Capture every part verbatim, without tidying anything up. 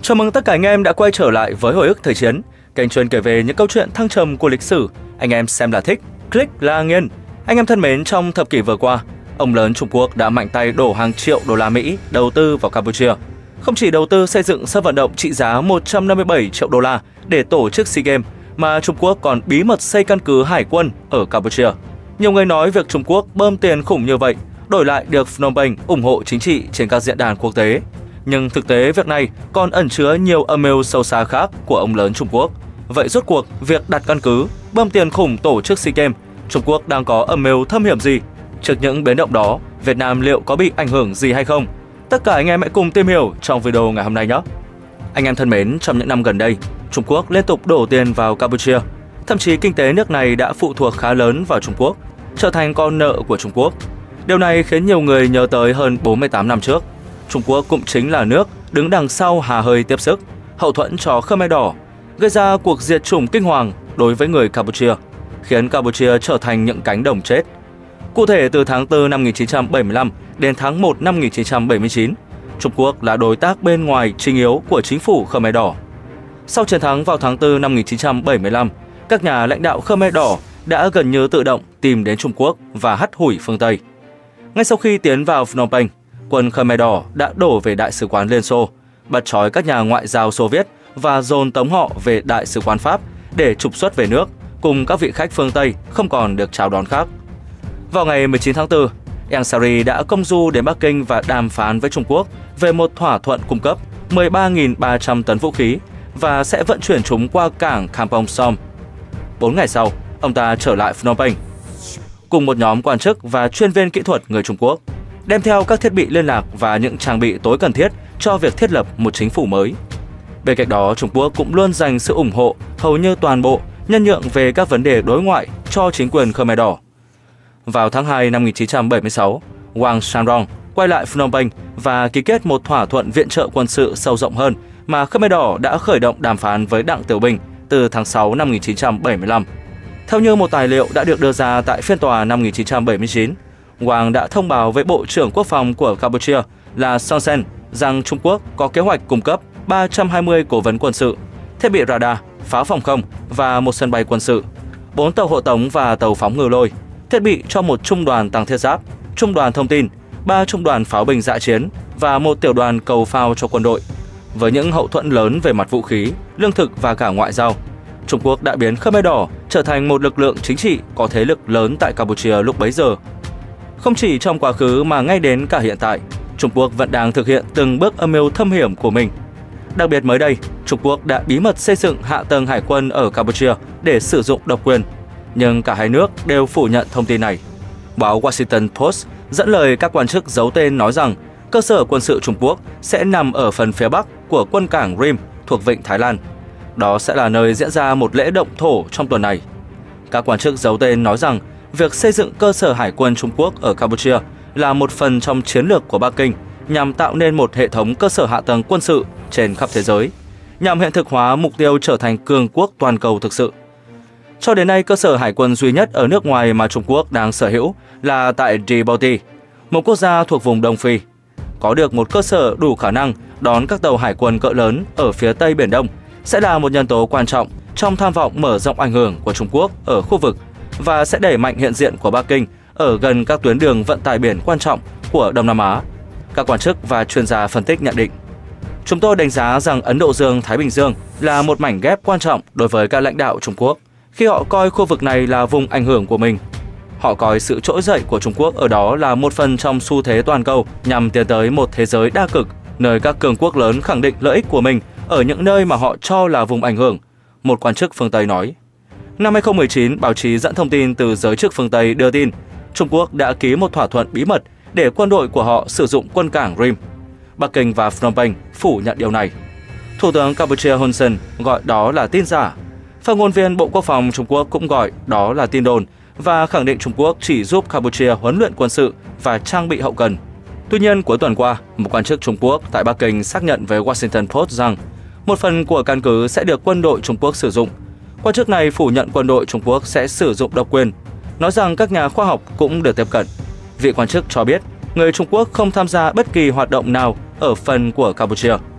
Chào mừng tất cả anh em đã quay trở lại với Hồi ức Thời Chiến, kênh chuyên kể về những câu chuyện thăng trầm của lịch sử. Anh em xem là thích, click là nghiền. Anh em thân mến, trong thập kỷ vừa qua, ông lớn Trung Quốc đã mạnh tay đổ hàng triệu đô la Mỹ đầu tư vào Campuchia. Không chỉ đầu tư xây dựng sân vận động trị giá một trăm năm mươi bảy triệu đô la để tổ chức SEA Games, mà Trung Quốc còn bí mật xây căn cứ hải quân ở Campuchia. Nhiều người nói việc Trung Quốc bơm tiền khủng như vậy đổi lại được Phnom Penh ủng hộ chính trị trên các diễn đàn quốc tế. Nhưng thực tế việc này còn ẩn chứa nhiều âm mưu sâu xa khác của ông lớn Trung Quốc. Vậy rốt cuộc việc đặt căn cứ, bơm tiền khủng tổ chức SEA Games, Trung Quốc đang có âm mưu thâm hiểm gì? Trước những biến động đó, Việt Nam liệu có bị ảnh hưởng gì hay không? Tất cả anh em hãy cùng tìm hiểu trong video ngày hôm nay nhé! Anh em thân mến, trong những năm gần đây, Trung Quốc liên tục đổ tiền vào Campuchia. Thậm chí kinh tế nước này đã phụ thuộc khá lớn vào Trung Quốc, trở thành con nợ của Trung Quốc. Điều này khiến nhiều người nhớ tới hơn bốn mươi tám năm trước, Trung Quốc cũng chính là nước đứng đằng sau hà hơi tiếp sức, hậu thuẫn cho Khmer Đỏ, gây ra cuộc diệt chủng kinh hoàng đối với người Campuchia, khiến Campuchia trở thành những cánh đồng chết. Cụ thể, từ tháng tư năm một nghìn chín trăm bảy mươi lăm đến tháng một năm một nghìn chín trăm bảy mươi chín, Trung Quốc là đối tác bên ngoài chính yếu của chính phủ Khmer Đỏ. Sau chiến thắng vào tháng tư năm một nghìn chín trăm bảy mươi lăm, các nhà lãnh đạo Khmer Đỏ đã gần như tự động tìm đến Trung Quốc và hắt hủi phương Tây. Ngay sau khi tiến vào Phnom Penh, quân Khmer Đỏ đã đổ về Đại sứ quán Liên Xô, bắt trói các nhà ngoại giao Xô Viết và dồn tống họ về Đại sứ quán Pháp để trục xuất về nước, cùng các vị khách phương Tây không còn được chào đón khác. Vào ngày mười chín tháng tư, Iang Sari đã công du đến Bắc Kinh và đàm phán với Trung Quốc về một thỏa thuận cung cấp mười ba nghìn ba trăm tấn vũ khí và sẽ vận chuyển chúng qua cảng Kampong Som. Bốn ngày sau, ông ta trở lại Phnom Penh cùng một nhóm quan chức và chuyên viên kỹ thuật người Trung Quốc, đem theo các thiết bị liên lạc và những trang bị tối cần thiết cho việc thiết lập một chính phủ mới. Bên cạnh đó, Trung Quốc cũng luôn dành sự ủng hộ hầu như toàn bộ, nhân nhượng về các vấn đề đối ngoại cho chính quyền Khmer Đỏ. Vào tháng hai năm một nghìn chín trăm bảy mươi sáu, Wang Shandong quay lại Phnom Penh và ký kết một thỏa thuận viện trợ quân sự sâu rộng hơn mà Khmer Đỏ đã khởi động đàm phán với Đặng Tiểu Bình từ tháng sáu năm một nghìn chín trăm bảy mươi lăm. Theo như một tài liệu đã được đưa ra tại phiên tòa năm một nghìn chín trăm bảy mươi chín, Wang đã thông báo với Bộ trưởng Quốc phòng của Campuchia là Son Sen rằng Trung Quốc có kế hoạch cung cấp ba trăm hai mươi cố vấn quân sự, thiết bị radar, pháo phòng không và một sân bay quân sự, bốn tàu hộ tống và tàu phóng ngư lôi, thiết bị cho một trung đoàn tăng thiết giáp, trung đoàn thông tin, ba trung đoàn pháo binh dã chiến và một tiểu đoàn cầu phao cho quân đội. Với những hậu thuẫn lớn về mặt vũ khí, lương thực và cả ngoại giao, Trung Quốc đã biến Khmer Đỏ trở thành một lực lượng chính trị có thế lực lớn tại Campuchia lúc bấy giờ. Không chỉ trong quá khứ mà ngay đến cả hiện tại, Trung Quốc vẫn đang thực hiện từng bước âm mưu thâm hiểm của mình. Đặc biệt mới đây, Trung Quốc đã bí mật xây dựng hạ tầng hải quân ở Campuchia để sử dụng độc quyền, nhưng cả hai nước đều phủ nhận thông tin này. Báo Washington Post dẫn lời các quan chức giấu tên nói rằng cơ sở quân sự Trung Quốc sẽ nằm ở phần phía bắc của quân cảng Rim thuộc vịnh Thái Lan. Đó sẽ là nơi diễn ra một lễ động thổ trong tuần này. Các quan chức giấu tên nói rằng việc xây dựng cơ sở hải quân Trung Quốc ở Campuchia là một phần trong chiến lược của Bắc Kinh nhằm tạo nên một hệ thống cơ sở hạ tầng quân sự trên khắp thế giới, nhằm hiện thực hóa mục tiêu trở thành cường quốc toàn cầu thực sự. Cho đến nay, cơ sở hải quân duy nhất ở nước ngoài mà Trung Quốc đang sở hữu là tại Djibouti, một quốc gia thuộc vùng Đông Phi. Có được một cơ sở đủ khả năng đón các tàu hải quân cỡ lớn ở phía Tây Biển Đông sẽ là một nhân tố quan trọng trong tham vọng mở rộng ảnh hưởng của Trung Quốc ở khu vực và sẽ đẩy mạnh hiện diện của Bắc Kinh ở gần các tuyến đường vận tải biển quan trọng của Đông Nam Á. Các quan chức và chuyên gia phân tích nhận định, chúng tôi đánh giá rằng Ấn Độ Dương-Thái Bình Dương là một mảnh ghép quan trọng đối với các lãnh đạo Trung Quốc khi họ coi khu vực này là vùng ảnh hưởng của mình. Họ coi sự trỗi dậy của Trung Quốc ở đó là một phần trong xu thế toàn cầu nhằm tiến tới một thế giới đa cực, nơi các cường quốc lớn khẳng định lợi ích của mình ở những nơi mà họ cho là vùng ảnh hưởng, một quan chức phương Tây nói. Năm hai không một chín, báo chí dẫn thông tin từ giới chức phương Tây đưa tin Trung Quốc đã ký một thỏa thuận bí mật để quân đội của họ sử dụng quân cảng Rim. Bắc Kinh và Phnom Penh phủ nhận điều này. Thủ tướng Campuchia Hun Sen gọi đó là tin giả. Phát ngôn viên Bộ Quốc phòng Trung Quốc cũng gọi đó là tin đồn và khẳng định Trung Quốc chỉ giúp Campuchia huấn luyện quân sự và trang bị hậu cần. Tuy nhiên, cuối tuần qua, một quan chức Trung Quốc tại Bắc Kinh xác nhận với Washington Post rằng một phần của căn cứ sẽ được quân đội Trung Quốc sử dụng. Quan chức này phủ nhận quân đội Trung Quốc sẽ sử dụng độc quyền, nói rằng các nhà khoa học cũng được tiếp cận. Vị quan chức cho biết người Trung Quốc không tham gia bất kỳ hoạt động nào ở phần của Campuchia.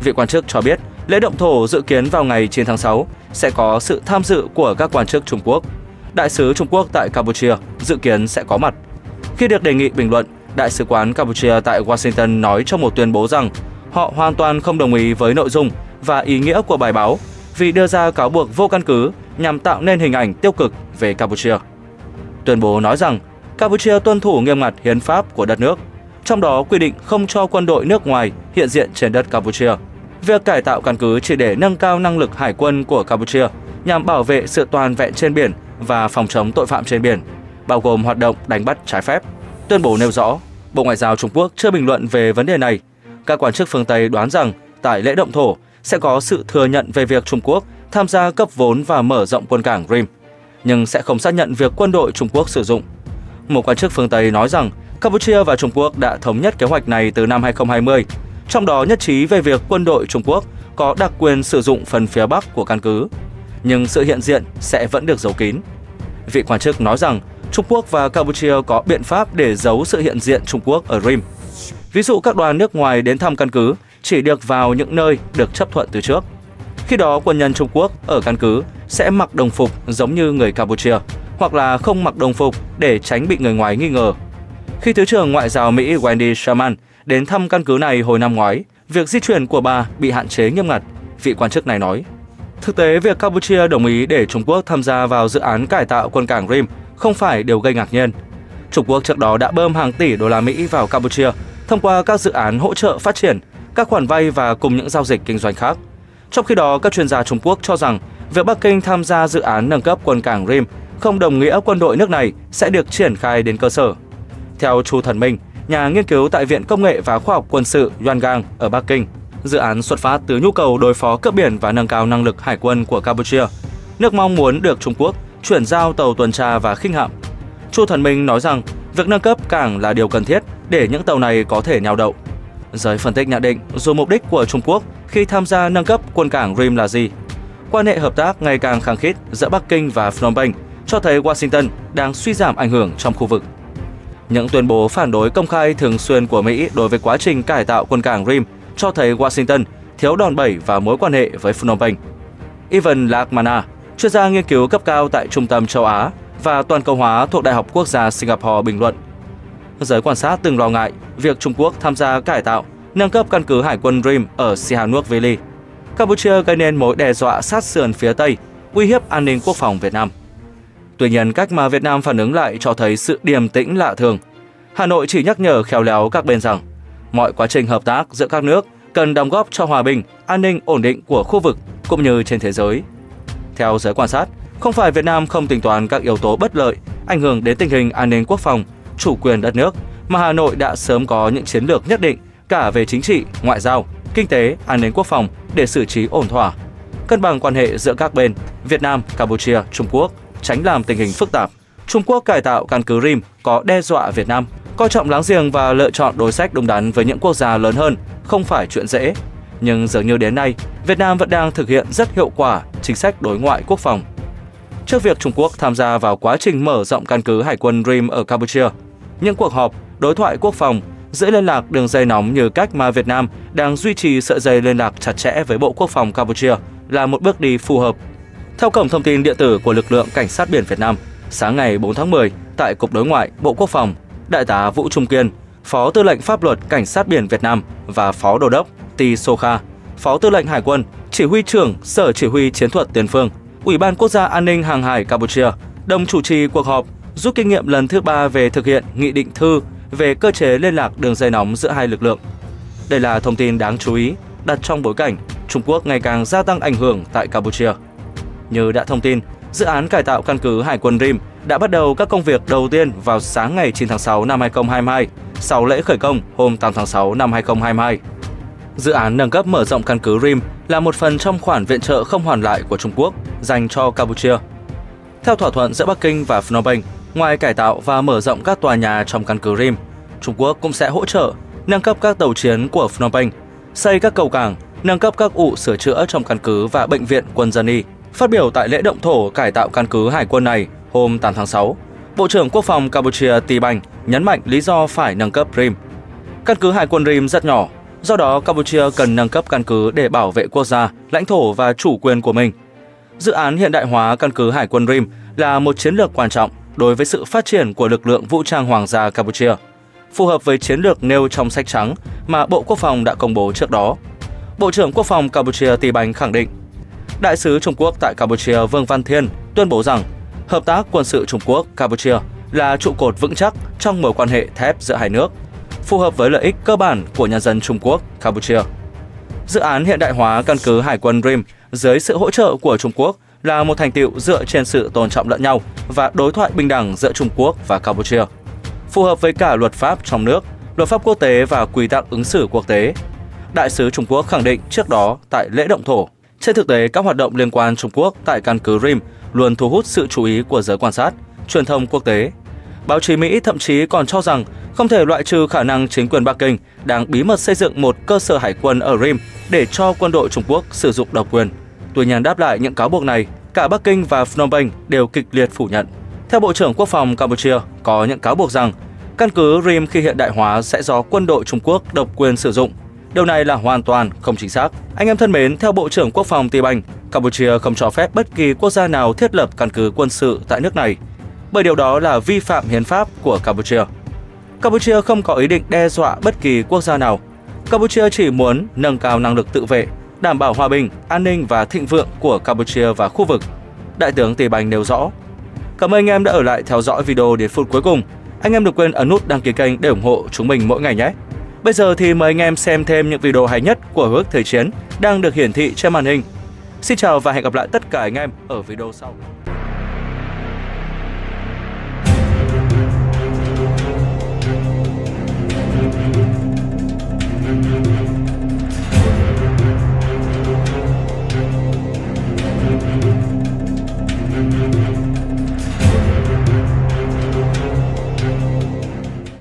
Vị quan chức cho biết lễ động thổ dự kiến vào ngày chín tháng sáu sẽ có sự tham dự của các quan chức Trung Quốc. Đại sứ Trung Quốc tại Campuchia dự kiến sẽ có mặt. Khi được đề nghị bình luận, Đại sứ quán Campuchia tại Washington nói trong một tuyên bố rằng họ hoàn toàn không đồng ý với nội dung và ý nghĩa của bài báo vì đưa ra cáo buộc vô căn cứ nhằm tạo nên hình ảnh tiêu cực về Campuchia. Tuyên bố nói rằng Campuchia tuân thủ nghiêm ngặt hiến pháp của đất nước, trong đó quy định không cho quân đội nước ngoài hiện diện trên đất Campuchia. Việc cải tạo căn cứ chỉ để nâng cao năng lực hải quân của Campuchia nhằm bảo vệ sự toàn vẹn trên biển và phòng chống tội phạm trên biển, bao gồm hoạt động đánh bắt trái phép. Tuyên bố nêu rõ, Bộ Ngoại giao Trung Quốc chưa bình luận về vấn đề này. Các quan chức phương Tây đoán rằng tại lễ động thổ sẽ có sự thừa nhận về việc Trung Quốc tham gia cấp vốn và mở rộng quân cảng Rim, nhưng sẽ không xác nhận việc quân đội Trung Quốc sử dụng. Một quan chức phương Tây nói rằng Campuchia và Trung Quốc đã thống nhất kế hoạch này từ năm hai không hai không, trong đó nhất trí về việc quân đội Trung Quốc có đặc quyền sử dụng phần phía Bắc của căn cứ, nhưng sự hiện diện sẽ vẫn được giấu kín. Vị quan chức nói rằng Trung Quốc và Campuchia có biện pháp để giấu sự hiện diện Trung Quốc ở Rim. Ví dụ các đoàn nước ngoài đến thăm căn cứ chỉ được vào những nơi được chấp thuận từ trước. Khi đó quân nhân Trung Quốc ở căn cứ sẽ mặc đồng phục giống như người Campuchia hoặc là không mặc đồng phục để tránh bị người ngoài nghi ngờ. Khi Thứ trưởng Ngoại giao Mỹ Wendy Sherman đến thăm căn cứ này hồi năm ngoái, việc di chuyển của bà bị hạn chế nghiêm ngặt, vị quan chức này nói. Thực tế, việc Campuchia đồng ý để Trung Quốc tham gia vào dự án cải tạo quân cảng Rim không phải điều gây ngạc nhiên. Trung Quốc trước đó đã bơm hàng tỷ đô la Mỹ vào Campuchia thông qua các dự án hỗ trợ phát triển, các khoản vay và cùng những giao dịch kinh doanh khác. Trong khi đó, các chuyên gia Trung Quốc cho rằng việc Bắc Kinh tham gia dự án nâng cấp quân cảng Rim không đồng nghĩa quân đội nước này sẽ được triển khai đến cơ sở. Theo Chu Thần Minh, nhà nghiên cứu tại Viện Công nghệ và Khoa học Quân sự Yongang ở Bắc Kinh, dự án xuất phát từ nhu cầu đối phó cướp biển và nâng cao năng lực hải quân của Campuchia. Nước mong muốn được Trung Quốc chuyển giao tàu tuần tra và khinh hạm. Chu Thần Minh nói rằng việc nâng cấp cảng là điều cần thiết để những tàu này có thể neo đậu. Giới phân tích nhận định dù mục đích của Trung Quốc khi tham gia nâng cấp quân cảng Rim là gì, quan hệ hợp tác ngày càng khăng khít giữa Bắc Kinh và Phnom Penh cho thấy Washington đang suy giảm ảnh hưởng trong khu vực. Những tuyên bố phản đối công khai thường xuyên của Mỹ đối với quá trình cải tạo quân cảng Rim cho thấy Washington thiếu đòn bẩy và mối quan hệ với Phnom Penh. Ivan Lakmana, chuyên gia nghiên cứu cấp cao tại Trung tâm châu Á và toàn cầu hóa thuộc Đại học Quốc gia Singapore bình luận. Giới quan sát từng lo ngại việc Trung Quốc tham gia cải tạo, nâng cấp căn cứ hải quân Rim ở Sihanouk Valley. Campuchia gây nên mối đe dọa sát sườn phía Tây, uy hiếp an ninh quốc phòng Việt Nam. Tuy nhiên, cách mà Việt Nam phản ứng lại cho thấy sự điềm tĩnh lạ thường. Hà Nội chỉ nhắc nhở khéo léo các bên rằng mọi quá trình hợp tác giữa các nước cần đóng góp cho hòa bình, an ninh ổn định của khu vực cũng như trên thế giới. Theo giới quan sát, không phải Việt Nam không tính toán các yếu tố bất lợi ảnh hưởng đến tình hình an ninh quốc phòng, chủ quyền đất nước, mà Hà Nội đã sớm có những chiến lược nhất định cả về chính trị, ngoại giao, kinh tế, an ninh quốc phòng để xử trí ổn thỏa, cân bằng quan hệ giữa các bên Việt Nam, Campuchia, Trung Quốc, tránh làm tình hình phức tạp. Trung Quốc cải tạo căn cứ Rim có đe dọa Việt Nam, coi trọng láng giềng và lựa chọn đối sách đúng đắn với những quốc gia lớn hơn không phải chuyện dễ. Nhưng dường như đến nay, Việt Nam vẫn đang thực hiện rất hiệu quả chính sách đối ngoại quốc phòng. Trước việc Trung Quốc tham gia vào quá trình mở rộng căn cứ hải quân Rim ở Campuchia, những cuộc họp, đối thoại quốc phòng, giữ liên lạc đường dây nóng như cách mà Việt Nam đang duy trì sợi dây liên lạc chặt chẽ với Bộ Quốc phòng Campuchia là một bước đi phù hợp. Theo cổng thông tin điện tử của lực lượng Cảnh sát biển Việt Nam, sáng ngày bốn tháng mười, tại Cục Đối ngoại Bộ Quốc phòng, Đại tá Vũ Trung Kiên, Phó Tư lệnh Pháp luật Cảnh sát biển Việt Nam và Phó Đô đốc Ti Sokha, Phó Tư lệnh Hải quân, Chỉ huy trưởng Sở Chỉ huy Chiến thuật Tiền phương, Ủy ban Quốc gia An ninh Hàng hải Campuchia đồng chủ trì cuộc họp rút kinh nghiệm lần thứ ba về thực hiện nghị định thư về cơ chế liên lạc đường dây nóng giữa hai lực lượng. Đây là thông tin đáng chú ý đặt trong bối cảnh Trung Quốc ngày càng gia tăng ảnh hưởng tại Campuchia. Như đã thông tin, dự án cải tạo căn cứ hải quân Rim đã bắt đầu các công việc đầu tiên vào sáng ngày chín tháng sáu năm hai không hai hai, sau lễ khởi công hôm tám tháng sáu năm hai không hai hai. Dự án nâng cấp mở rộng căn cứ Rim là một phần trong khoản viện trợ không hoàn lại của Trung Quốc dành cho Campuchia. Theo thỏa thuận giữa Bắc Kinh và Phnom Penh, ngoài cải tạo và mở rộng các tòa nhà trong căn cứ Rim, Trung Quốc cũng sẽ hỗ trợ nâng cấp các tàu chiến của Phnom Penh, xây các cầu cảng, nâng cấp các ụ sửa chữa trong căn cứ và bệnh viện quân dân y. Phát biểu tại lễ động thổ cải tạo căn cứ hải quân này hôm tám tháng sáu, Bộ trưởng Quốc phòng Campuchia Ti Banh nhấn mạnh lý do phải nâng cấp Rim. Căn cứ hải quân Rim rất nhỏ, Do đó, Campuchia cần nâng cấp căn cứ để bảo vệ quốc gia, lãnh thổ và chủ quyền của mình. Dự án hiện đại hóa căn cứ Hải quân Rim là một chiến lược quan trọng đối với sự phát triển của lực lượng vũ trang hoàng gia Campuchia, phù hợp với chiến lược nêu trong sách trắng mà Bộ Quốc phòng đã công bố trước đó. Bộ trưởng Quốc phòng Campuchia Ti Banh khẳng định. Đại sứ Trung Quốc tại Campuchia Vương Văn Thiên tuyên bố rằng hợp tác quân sự Trung Quốc-Campuchia là trụ cột vững chắc trong mối quan hệ thép giữa hai nước, phù hợp với lợi ích cơ bản của nhân dân Trung Quốc-Campuchia. Dự án hiện đại hóa căn cứ Hải quân Rim dưới sự hỗ trợ của Trung Quốc là một thành tựu dựa trên sự tôn trọng lẫn nhau và đối thoại bình đẳng giữa Trung Quốc và Campuchia, phù hợp với cả luật pháp trong nước, luật pháp quốc tế và quy tắc ứng xử quốc tế. Đại sứ Trung Quốc khẳng định trước đó tại lễ động thổ. Trên thực tế, các hoạt động liên quan Trung Quốc tại căn cứ Rim luôn thu hút sự chú ý của giới quan sát, truyền thông quốc tế. Báo chí Mỹ thậm chí còn cho rằng không thể loại trừ khả năng chính quyền Bắc Kinh đang bí mật xây dựng một cơ sở hải quân ở Rim để cho quân đội Trung Quốc sử dụng độc quyền. Tuy nhiên, đáp lại những cáo buộc này, cả Bắc Kinh và Phnom Penh đều kịch liệt phủ nhận. Theo Bộ trưởng Quốc phòng Campuchia, có những cáo buộc rằng căn cứ Rim khi hiện đại hóa sẽ do quân đội Trung Quốc độc quyền sử dụng. Điều này là hoàn toàn không chính xác. Anh em thân mến, theo Bộ trưởng Quốc phòng Ti Banh, Campuchia không cho phép bất kỳ quốc gia nào thiết lập căn cứ quân sự tại nước này, bởi điều đó là vi phạm hiến pháp của Campuchia. Campuchia không có ý định đe dọa bất kỳ quốc gia nào. Campuchia chỉ muốn nâng cao năng lực tự vệ, đảm bảo hòa bình, an ninh và thịnh vượng của Campuchia và khu vực. Đại tướng Ti Banh nêu rõ. Cảm ơn anh em đã ở lại theo dõi video đến phút cuối cùng. Anh em đừng quên ấn nút đăng ký kênh để ủng hộ chúng mình mỗi ngày nhé. Bây giờ thì mời anh em xem thêm những video hay nhất của Hồi ức Thời Chiến đang được hiển thị trên màn hình. Xin chào và hẹn gặp lại tất cả anh em ở video sau.